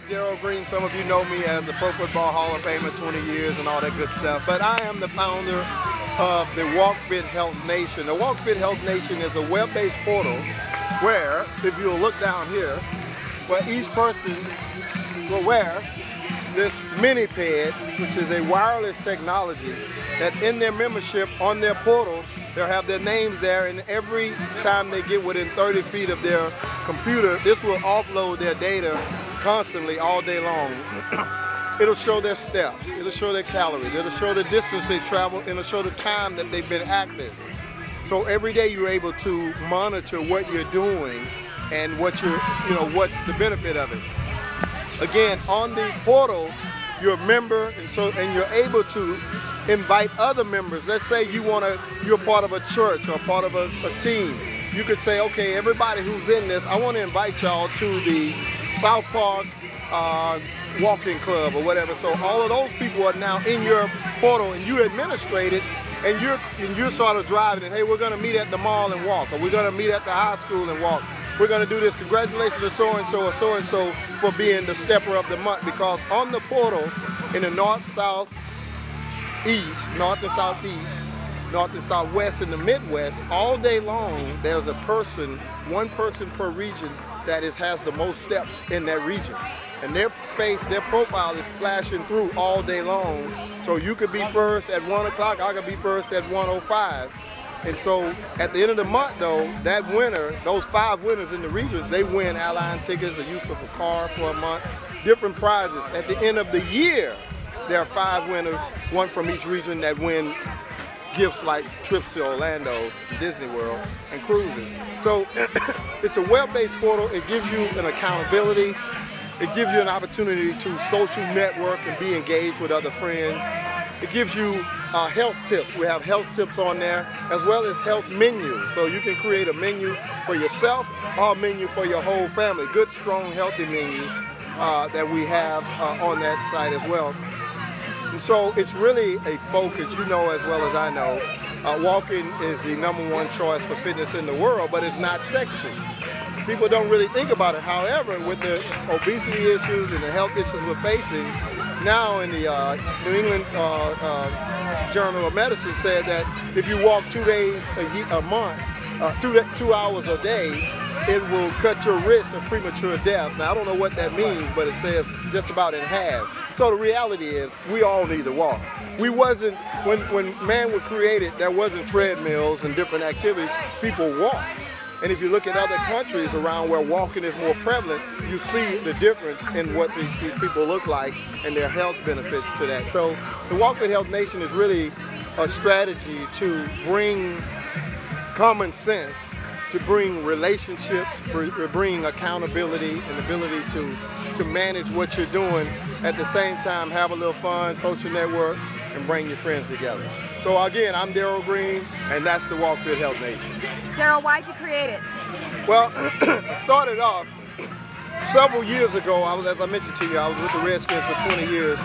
Darrell Green. Some of you know me as a Pro Football Hall of Famer, 20 years and all that good stuff. But I am the founder of the Walk Fit Health Nation. The Walk Fit Health Nation is a web-based portal where, if you'll look down here, where each person will wear this mini pad, which is a wireless technology, that in their membership on their portal, they'll have their names there, and every time they get within 30 feet of their computer, this will offload their data constantly all day long. It'll show their steps, it'll show their calories, it'll show the distance they travel, and it'll show the time that they've been active. So every day you're able to monitor what you're doing and what what's the benefit of it. Again, on the portal, you're a member, and you're able to invite other members. Let's say you're part of a church or part of a team. You could say, okay, everybody who's in this, I want to invite y'all to the South Park walking club or whatever. So all of those people are now in your portal, and you administrate it, and you're sort of driving it. Hey, we're going to meet at the mall and walk, or we're going to meet at the high school and walk. We're going to do this. Congratulations to so-and-so or so-and-so for being the stepper of the month, because on the portal in the north, south, east, north and southeast, north and southwest, and the Midwest, all day long, there's a person, one person per region that has the most steps in that region. And their face, their profile is flashing through all day long. So you could be first at 1 o'clock, I could be first at 1:05. And so at the end of the month though, that winner, those 5 winners in the regions, they win airline tickets, the use of a car for a month, different prizes. At the end of the year, there are 5 winners, one from each region, that win gifts like trips to Orlando, Disney World, and cruises. So it's a web-based portal. It gives you an accountability. It gives you an opportunity to social network and be engaged with other friends. It gives you health tips. We have health tips on there, as well as health menus. So you can create a menu for yourself or a menu for your whole family. Good, strong, healthy menus that we have on that site as well. And so it's really a focus, you know as well as I know, walking is the #1 choice for fitness in the world, but it's not sexy. People don't really think about it. However, with the obesity issues and the health issues we're facing, now in the New England Journal of Medicine said that if you walk 2 days a month, 2 hours a day, it will cut your risk of premature death. Now, I don't know what that means, but it says just about in half. So the reality is, we all need to walk. When man was created, there wasn't treadmills and different activities. People walked. And if you look at other countries around where walking is more prevalent, you see the difference in what these people look like and their health benefits to that. So the Walk Fit Health Nation is really a strategy to bring common sense, to bring relationships, bring accountability and ability to manage what you're doing, at the same time have a little fun, social network, and bring your friends together. So again, I'm Darrell Green, and that's the Walk Fit Health Nation. Darrell, why'd you create it? Well, I started off several years ago. As I mentioned to you, I was with the Redskins for 20 years.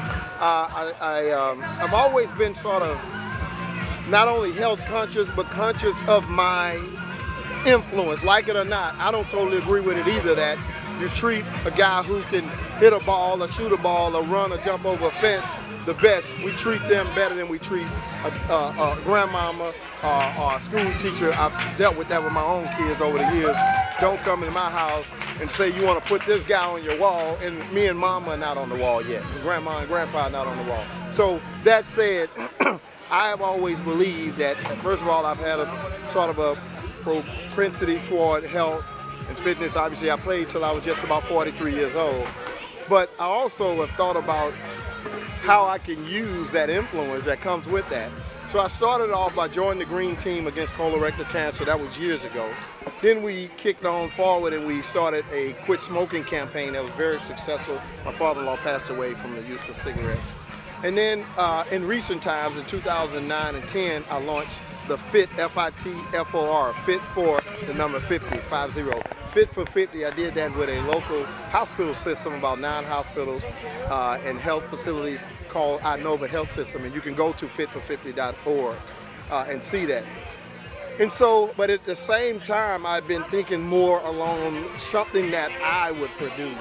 I've always been sort of not only health conscious, but conscious of my influence. Like it or not, I don't totally agree with it either, that you treat a guy who can hit a ball or shoot a ball or run or jump over a fence the best. We treat them better than we treat a grandmama or a school teacher. I've dealt with that with my own kids over the years. Don't come into my house and say you want to put this guy on your wall, and me and mama are not on the wall yet. Grandma and grandpa are not on the wall. So that said, I have always believed that, first of all, I've had a sort of a propensity toward health and fitness. Obviously, I played till I was just about 43 years old. But I also have thought about how I can use that influence that comes with that. So I started off by joining the Green Team against colorectal cancer. That was years ago. Then we kicked on forward and we started a quit smoking campaign that was very successful. My father-in-law passed away from the use of cigarettes. And then in recent times, in 2009 and 10, I launched the FIT, F-I-T-F-O-R, FIT for the number 50, 50. Fit for 50, I did that with a local hospital system, about 9 hospitals and health facilities called Inova Health System, and you can go to fitfor50.org and see that. And so, but at the same time, I've been thinking more along something that I would produce.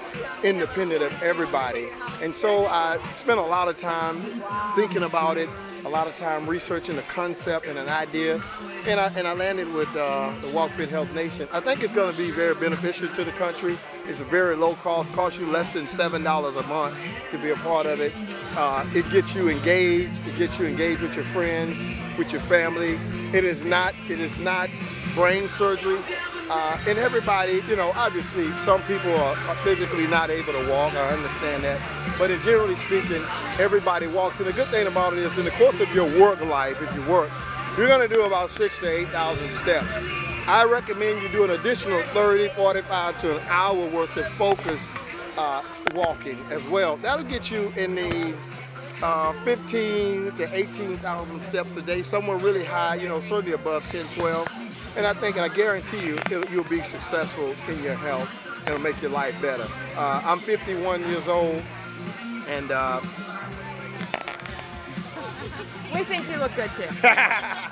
independent of everybody. And so I spent a lot of time thinking about it, a lot of time researching the concept and an idea, and I landed with the Walk Fit Health Nation. I think it's going to be very beneficial to the country. It's a very low cost, costs you less than $7 a month to be a part of it. It gets you engaged. It gets you engaged with your friends, with your family. It is not brain surgery. And everybody, you know, obviously some people are physically not able to walk. I understand that. But generally speaking, everybody walks. And the good thing about it is in the course of your work life, if you work, you're going to do about 6,000 to 8,000 steps. I recommend you do an additional 30, 45 to an hour worth of focused walking as well. That'll get you in the 15 to 18,000 steps a day, somewhere really high, you know, certainly above 10, 12. And I guarantee you, you'll be successful in your health and it'll make your life better. I'm 51 years old, and We think you look good too.